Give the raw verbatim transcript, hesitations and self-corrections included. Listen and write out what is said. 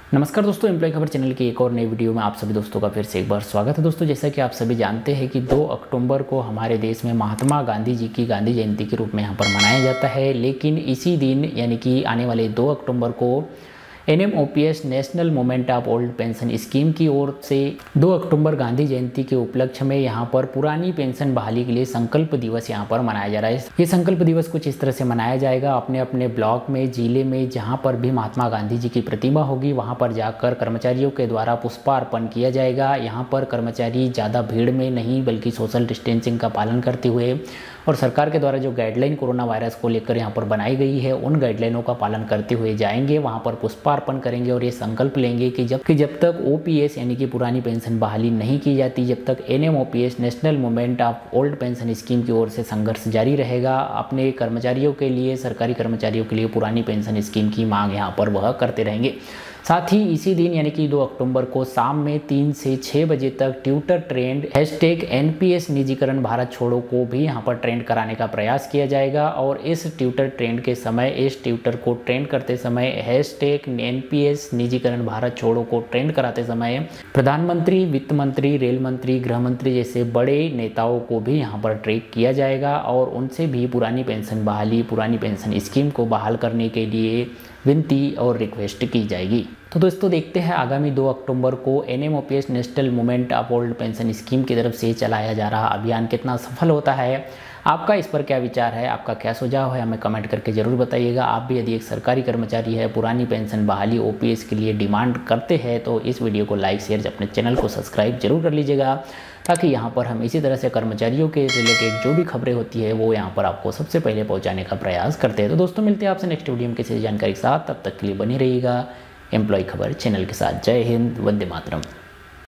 नमस्कार दोस्तों, एम्प्लॉय खबर चैनल की एक और नई वीडियो में आप सभी दोस्तों का फिर से एक बार स्वागत है। दोस्तों, जैसा कि आप सभी जानते हैं कि दो अक्टूबर को हमारे देश में महात्मा गांधी जी की गांधी जयंती के रूप में यहाँ पर मनाया जाता है। लेकिन इसी दिन यानी कि आने वाले दो अक्टूबर को N M O P S national movement of old pension scheme की ओर से दो अक्टूबर गांधी जयंती के उपलक्ष्य में यहाँ पर पुरानी पेंशन बहाली के लिए संकल्प दिवस यहाँ पर मनाया जा रहा है। ये संकल्प दिवस कुछ इस तरह से मनाया जाएगा। अपने अपने ब्लॉक में, जिले में जहाँ पर भी महात्मा गांधी जी की प्रतिमा होगी वहाँ पर जाकर कर्मचारियों के द्वारा पुष्पार्पण किया जाएगा। यहाँ पर कर्मचारी ज़्यादा भीड़ में नहीं बल्कि सोशल डिस्टेंसिंग का पालन करते हुए और सरकार के द्वारा जो गाइडलाइन कोरोना वायरस को लेकर यहाँ पर बनाई गई है उन गाइडलाइनों का पालन करते हुए जाएंगे, वहाँ पर पुष्पार्पण करेंगे और ये संकल्प लेंगे कि जब कि जब तक ओ पी एस यानी कि पुरानी पेंशन बहाली नहीं की जाती, जब तक N M O P S national movement of old pension scheme की ओर से संघर्ष जारी रहेगा। अपने कर्मचारियों के लिए, सरकारी कर्मचारियों के लिए पुरानी पेंशन स्कीम की मांग यहाँ पर वह करते रहेंगे। साथ ही इसी दिन यानी कि दो अक्टूबर को शाम में तीन से छः बजे तक Twitter trend hashtag N P S निजीकरण भारत छोड़ो को भी यहाँ पर ट्रेंड कराने का प्रयास किया जाएगा। और इस ट्विटर ट्रेंड के समय, इस ट्विटर को ट्रेंड करते समय हैशटैग एन पी एस निजीकरण भारत छोड़ो को ट्रेंड कराते समय प्रधानमंत्री, वित्त मंत्री, रेल मंत्री, गृह मंत्री जैसे बड़े नेताओं को भी यहाँ पर ट्रैक किया जाएगा और उनसे भी पुरानी पेंशन बहाली, पुरानी पेंशन स्कीम को बहाल करने के लिए विनती और रिक्वेस्ट की जाएगी। तो दोस्तों, देखते हैं आगामी दो अक्टूबर को N M O P S national movement of old pension scheme की तरफ से चलाया जा रहा अभियान कितना सफल होता है। आपका इस पर क्या विचार है, आपका क्या सुझाव है, हमें कमेंट करके ज़रूर बताइएगा। आप भी यदि एक सरकारी कर्मचारी है, पुरानी पेंशन बहाली ओ पी एस के लिए डिमांड करते हैं तो इस वीडियो को लाइक, शेयर, अपने चैनल को सब्सक्राइब जरूर कर लीजिएगा, ताकि यहाँ पर हम इसी तरह से कर्मचारियों के रिलेटेड जो भी खबरें होती है वो यहाँ पर आपको सबसे पहले पहुँचाने का प्रयास करते हैं। तो दोस्तों, मिलते हैं आपसे नेक्स्ट वीडियो में किसी जानकारी के साथ। तब तक के लिए बनी रहिएगा एम्प्लॉय खबर चैनल के साथ। जय हिंद, वंदे मातरम।